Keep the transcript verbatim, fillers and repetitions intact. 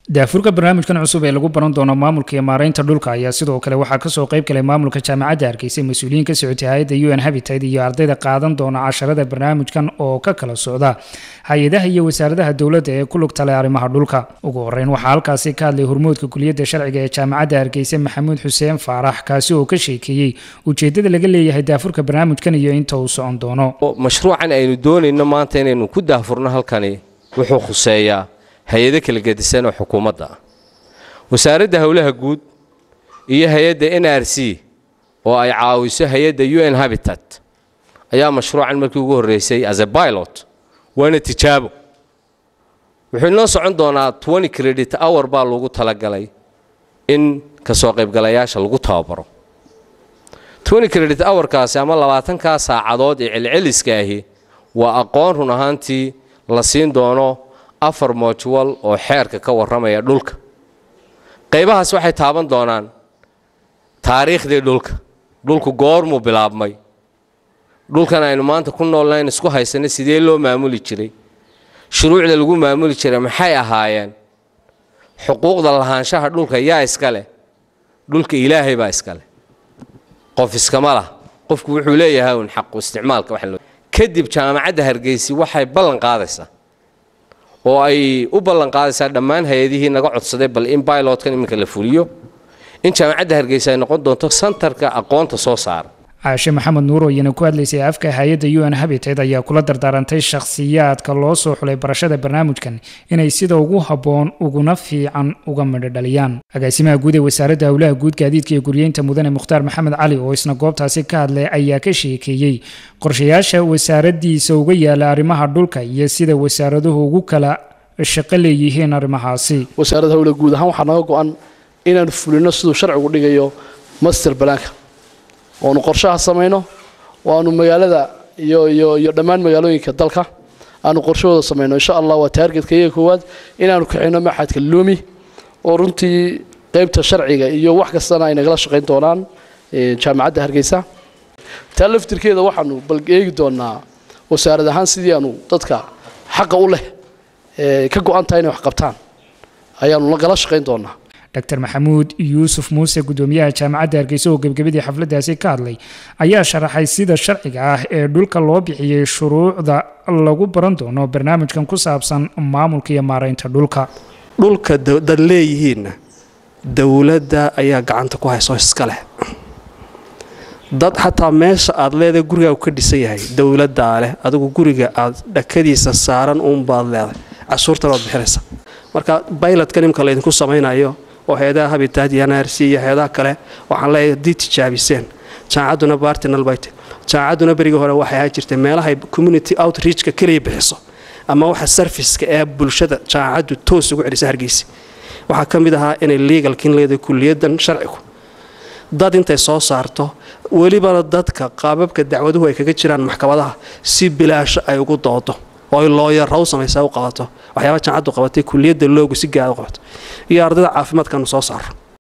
daafurka barnaamijkan cusub ee lagu baran doono maamulka iyo maareynta dhulka ayaa sidoo kale waxaa ka soo qayb galay maamulka jaamacadda Hargeysa mas'uuliyiin ka socotay hay'adda U N Habitat iyo ardayda qaadan doona casharada barnaamijkan oo ka kala socda hay'adaha iyo wasaaradaha dawladda ee ku lugta leh arrimaha dhulka. Ugu horeyn waxaa halkaasi ka hadlay hormuudka kulliyadda sharciga ee jaamacadda Hargeysa Maxamuud Xuseen Faarax kaasi oo ka sheekeeyay ujeedada laga leeyahay daafurka barnaamijkan iyo inta uu socon doono. Mashruucan aynu doonayno maanta inaynu ku daafurno halkani wuxuu khuseeyaa hay'ado kala gedisan oo xukuumadda wasaaradda hawlaha guud iyo hay'adda N R C oo ay caawiso hay'adda U N Habitat ayaa mashruucan markii ugu horeysay as a pilot waana tijaabo wuxuu noo socon doonaa twenty credit hour baa lagu talagalay in ka soo qaybgalayaasha lagu tababaro twenty credit hour kaasi ama labaatan ka saacadood ee cilciliska ahi waa aqoon run ahaantii la siin doono afar module oo xeerka ka waramaya dhulka qaybahaas waxay taaban doonaan taariikhdii dhulka dhulku goormu bilaabmay dhulkan aynu maanta ku noolnayn isku haysanay sidee loo maamuli jiray shuruucda lagu maamuli jiray maxay ahaayeen xuquuqda lahaanshaha dhulka yaa iska leh dhulka ilaahay baa iska leh qof iskama lah qofku wuxuu leeyahay un xaq isticmaalka wax loo kadib jaamacadda Hargeysa waxay ballan qaadaysaa oo ay u ballan qaadaysaa dhammaan hay'adihii naga codsaday bal in pilotkan iminka la fuliyo in jaamacadda Hargeysa ay noqon doonto centerka aqoonta soo saar Caashe Maxamed Nuur oo yana ku hadlaysay afka hay'adda U N Habitat ayaa kula dardaarantay shakhsiyaadka loo soo xulay barashada barnaamijkan inay sida ugu haboon uguna fiican uga madadhaliyaan agaasimaha guud ee wasaaradda hawlaha guud gaadiidka iyo guryeynta mudane Mukhtaar Maxamed Cali oo isna goobtaasi ka hadlay ayaa ka sheekeeyay qorshayaasha wasaaraddiisa uga yaala arrimaha dhulka iyo sida wasaaraduhu ugu kala shaqo leeyihiin arrimahaasi wasaaradda hawlaha guud ahaan waxaa naga go'an inaan fulino sidoo sharcigu dhigayo master plan-ka oo qorshaha sameeyno waanu magaalada iyo iyo iyo dhamaan magaalooyinka dalka aanu qorshooda sameeyno insha Allah waa targetkayga koowaad inaanu kicino maxadka Loomi oo runtii qaybta sharciga iyo wax kasta ay nagala shaqeyn doonaan jaamacadda Hargeysa talaftirkeeda waxaanu bal eegi doonaa wasaaradda ahaan sidii aanu dadka xaq u leh ee ka go'an tahay inay wax qabtaan ayaanu nagala shaqeyn doonaa Doctor Maxamuud Yuusuf Muuse gudoomiyaha jaamacadda Hargeysa oo gabagabadii xafladaasi ka hadlay ayaa sharaxay sida sharciga ah ee dhulka loo bixiyay shuruucda lagu baran doono barnaamijkan ku saabsan maamulka iyo maareynta dhulka dhulka dad leeyihiin dawladda ayaa gacanta ku hayso iska leh dad xataa meesha aad leedahay guriga uu ka dhisan yahay dawladda leh adigu guriga aad dhakadiisa saaran uun baad leedahay cashuurta baad bixinaysa marka pilotkan imka la idinku samaynayo oo hay'adaha Habitat iyo N R C iyo hay'adaha kale waxaan leeyahay did tijaabiseen jaamacaduna partner bayt jaamacaduna bariga hore waxay ahaa jirtay meelaha community outreach ka kaliya bixiso ama waxa service-ka ee bulshada jaamacadu toos ugu celisay Hargeysa waxa kamid ahaa in legal kin leedahay kulliyadan sharcigu dad intay soo saarto waliba dadka qaababka dacwaduhu ay kaga jiraan maxkamadaha si bilaash ay ugu doodo oo lawyer raw samaysaa u qabato waxyaabo jaamacadu qabatay kulliyadda loogu si gaar ah qabato iyo ardayda caafimaadka soo saaro